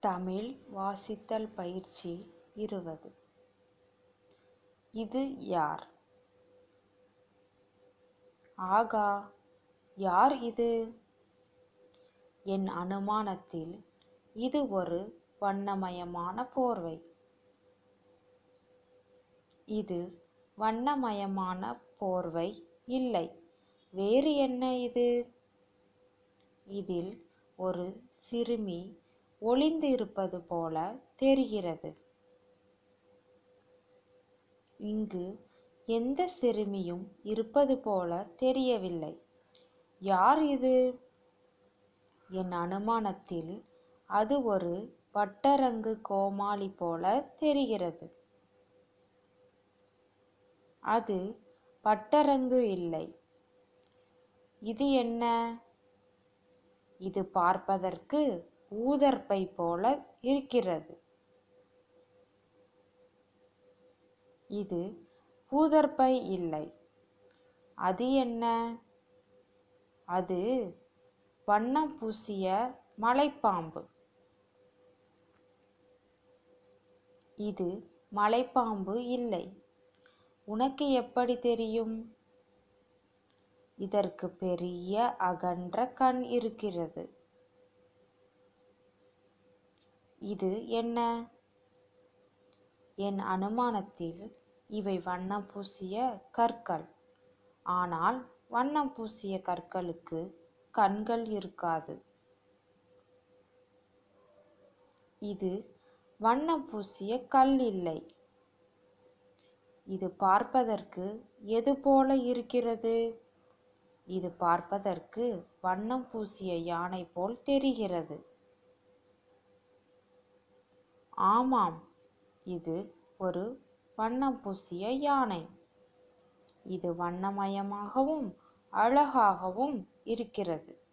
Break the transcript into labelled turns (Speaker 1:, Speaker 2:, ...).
Speaker 1: தமிழ் வாசித்தல் பயிற்சி 20. இது யார்? ஆகா, யார் இது? என் அனுமானத்தில் இது ஒரு வண்ணமயமான போர்வை. இது வண்ணமயமான போர்வை இல்லை. வேறு என்ன இது? இதில் ஒரு சிறுமி ஒளிந்து இருப்பது போல தெரிகிறது. இங்கு எந்த சிறுமியும் இருப்பது போல தெரியவில்லை. யார் இது? என் அனுமானத்தில் அது ஒரு வட்டரங்கு கோமாளி போல தெரிகிறது. அது வட்டரங்கு இல்லை. இது என்ன? இது பார்ப்பதற்கு ஊதற்பை போல இருக்கிறது. இது ஊதற்பை இல்லை. அது என்ன? அது வண்ணம் பூசிய மலைப்பாம்பு. இது மலைப்பாம்பு இல்லை. உனக்கு எப்படி தெரியும்? இதற்கு பெரிய அகன்ற கண் இருக்கிறது. இது என்ன? என் அனுமானத்தில் இவை வண்ணம் பூசிய கற்கள். ஆனால் வண்ணம் பூசிய கற்களுக்கு கண்கள் இருக்காது. இது வண்ணம் பூசிய கல் இல்லை. இது பார்ப்பதற்கு எது போல இருக்கிறது? இது பார்ப்பதற்கு வண்ணம் பூசிய யானை போல் தெரிகிறது. ஆமாம், இது ஒரு வண்ணம் பூசிய யானை. இது வண்ணமயமாகவும் அழகாகவும் இருக்கிறது.